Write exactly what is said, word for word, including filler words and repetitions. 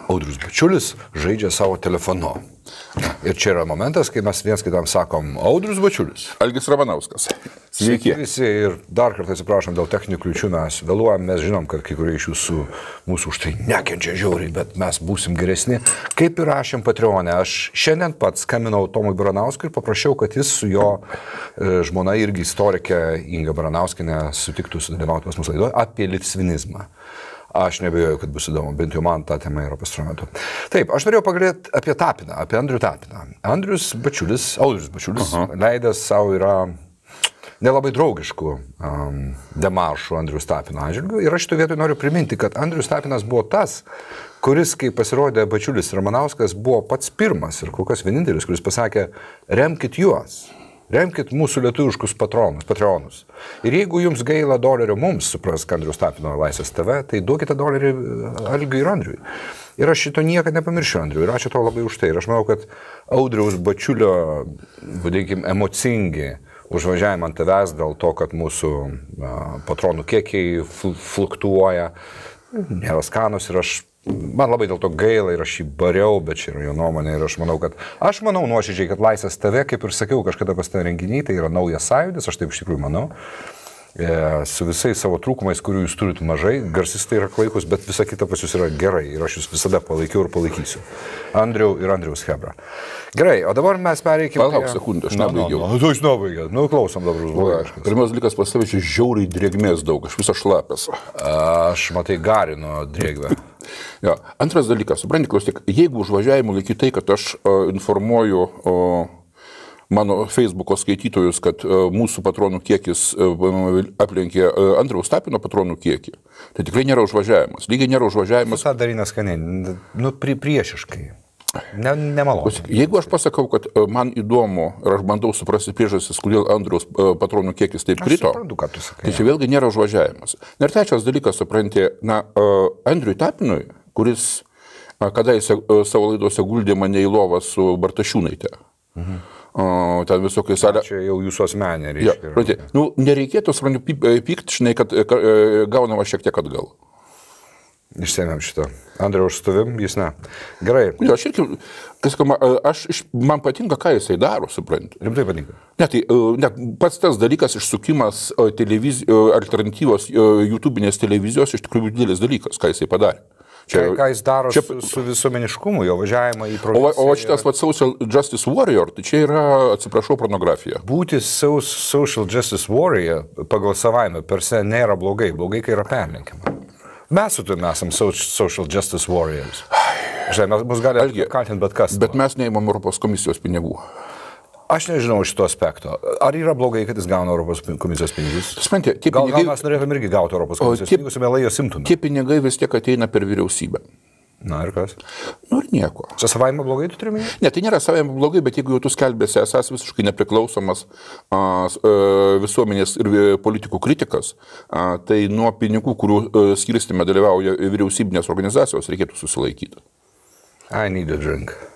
Audrius Bačiulis žaidžia savo telefonu. Ir čia yra momentas, kai mes viens kitam sakom Audrius Bačiulis. Algis Ramanauskas. Sveiki. Visi ir dar kartą atsiprašom dėl techninių kliūčių, mes vėluojam, mes žinom, kad kai kurie iš jūsų mūsų už tai nekenčia žiauriai, bet mes būsim geresni. Kaip ir rašėm Patreon'e, aš šiandien pats skambinau Tomui Baranauskui ir paprašiau, kad jis su jo e, žmona irgi istorikė Inga Baranauskienė sutiktų sudalyvauti pas mūsų laidoje apie litvinizmą. Aš nebejoju, kad bus įdomu, bent jau man ta tema yra pastaruoju metu. Taip, aš norėjau pagalėti apie Tapiną, apie Andrių Tapiną. Andrius Bačiulis, Audrius Bačiulis, uh -huh. leidęs savo yra nelabai draugiškų um, demaršų Andrius Tapino atžvilgiu. Ir aš šitoje vietoje noriu priminti, kad Andrius Tapinas buvo tas, kuris, kai pasirodė Bačiulis ir Ramanauskas, buvo pats pirmas ir kol kas vienintelis, kuris pasakė, remkit juos. Remkit mūsų lietuviškus patronus, patronus. Ir jeigu jums gaila dolerio mums, supras Andriaus Tapino Laisvės T V, tai duokite dolerį Algiui ir Andriui. Ir aš šito niekada nepamiršiu Andriui. Ir ačiū tau labai už tai. Ir aš manau, kad Audriaus Bačiulio, vadinkim, emocingi užvažiavimą ant tavęs dėl to, kad mūsų patronų kiekiai fluktuoja, nėra skanus ir aš man labai dėl to gaila ir aš jį bariau, bet čia yra jo nuomonė ir aš manau, kad aš manau nuoširdžiai, kad Laisvės T V, kaip ir sakiau kažkada pas tą renginį, tai yra naujas sąjūdis, aš taip iš tikrųjų manau, e, su visais savo trūkumais, kurių jūs turite mažai, garsistai yra klaikus, bet visa kita pas jūs yra gerai ir aš jūs visada palaikiau ir palaikysiu. Andriau ir Andriaus Hebra. Gerai, o dabar mes pereikime... Palauk sekundę, aš nebaigiau. Nu, tu jūs nebaigėt, nu klausom dabar užbaigiau. Pirmas dalykas pas tave čia žiauriai drėgmės daug, aš visą šlapęs. Aš matai garinu drėgvę. Ja. Antras dalykas, supranti, klausyk, jeigu užvažiavimu laiky tai, kad aš uh, informuoju uh, mano Facebooko skaitytojus, kad uh, mūsų patronų kiekis uh, aplenkė uh, Andriaus Tapino patronų kiekį, tai tikrai nėra užvažiavimas. Lygiai nėra užvažiavimas. Tu tą darinę skaniai, nu pri, priešiškai. Ne, nemalonu. Jeigu aš pasakau, kad uh, man įdomu ir aš bandau suprasti priežastis, kodėl Andriaus uh, patronų kiekis taip krito, suprantu, ką tu sakai, tai čia vėlgi nėra užvažiavimas. Ir trečias dalykas, supranti, na, uh, Andriui Tapinui, kuris uh, kadaise uh, savo laidose guldė mane į lovą su Bartašiūnaite. Mhm. Uh, ten visokiai salė. Čia jau jūsų asmenė reiškia. Ja, nu, nereikėtų, supranti, pykti, žinai, kad uh, gaunama šiek tiek atgal. Išsėmėm šitą. Andriau, aš stovim, jis ne. Gerai. Ja, aš irgi, kažkama, aš, man patinka, ką jisai daro, supranti. Rimtai patinka. Ne, tai ne, pats tas dalykas išsukimas televiz, alternatyvos YouTube'inės televizijos iš tikrųjų didelis dalykas, ką jisai padarė. Čia, ką jis daro čia, su, su visuomeniškumu, jo važiavimą į provinciją. O, o šitas pats Social Justice Warrior, tai čia yra, atsiprašau, pornografija. Būti Social Justice Warrior pagal savaime per se nėra blogai, blogai, kai yra perlenkiama. Mes su tuo esam Social Justice Warriors. Žinai, mus gali kaltinti bet kas. Bet mes neįmam Europos komisijos pinigų. Aš nežinau šito aspekto. Ar yra blogai, kad jis gauna Europos komisijos pinigus? Spenti, tie gal, pinigai... gal mes norėtume irgi gauti Europos komisijos tie, pinigus, mielai jos imtume. Tie pinigai vis tiek ateina per vyriausybę. Na ir kas? Nu ir nieko. Čia savaime blogai tu turime? Ne, tai nėra savaime blogai, bet jeigu jau tu skelbėsi esas visiškai nepriklausomas a, a, visuomenės ir politikų kritikas, a, tai nuo pinigų, kurių skirstyme dalyvauja vyriausybinės organizacijos, reikėtų susilaikyti. I need a drink.